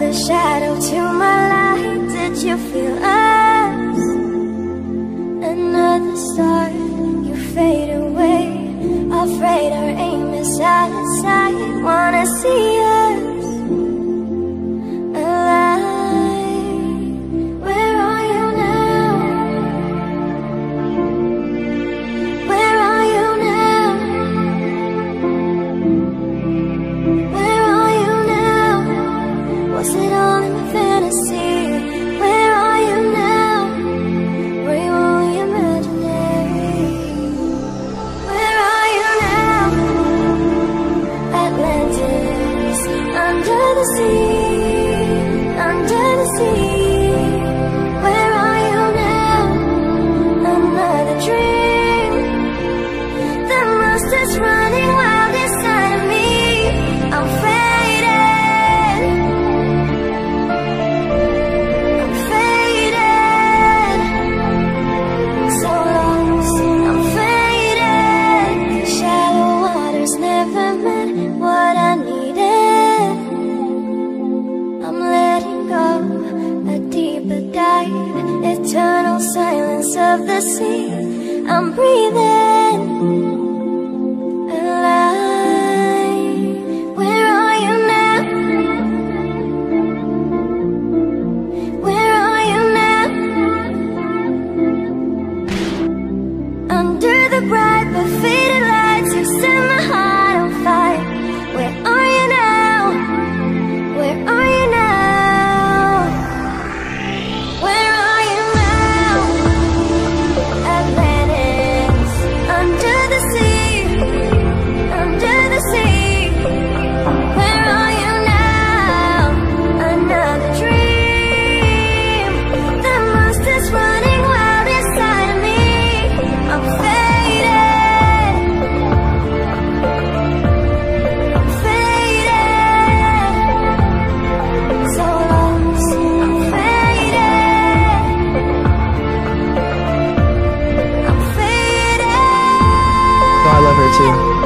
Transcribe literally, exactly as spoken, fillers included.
Another shadow to my light. Did you feel us? Another star, you fade away. Afraid our aim is out of sight. Wanna see us alive. Where are you now? Where are you now? Where are you now? Was it all in my fantasy? Where are you now? Were you only imaginary? Where are you now? Atlantis, under the sea, under the sea. Where are you now? Another dream. The monster's running wild inside of me. I'm faded, I'm faded, so lost, I'm faded. Shallow waters never meant what I needed. I'm letting go, a deeper dive, eternal silence of the sea. I'm breathing alive. Where are you now? Where are you now? Under the bright but faded lights, you set my heart on fire. Where are you now? Where are you now? Where are you now? Atlantis, under the sea, under the sea. Where are you now? Another dream. The monster's running wild inside of me. I'm faded, I'm faded, so lost, I'm faded, I'm faded. Oh, I love her too.